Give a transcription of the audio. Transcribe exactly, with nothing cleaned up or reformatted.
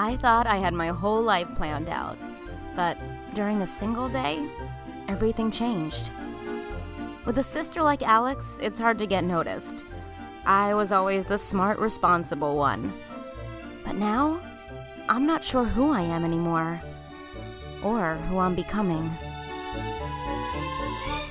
I thought I had my whole life planned out, but during a single day, everything changed. With a sister like Alex, it's hard to get noticed. I was always the smart, responsible one. But now, I'm not sure who I am anymore, or who I'm becoming.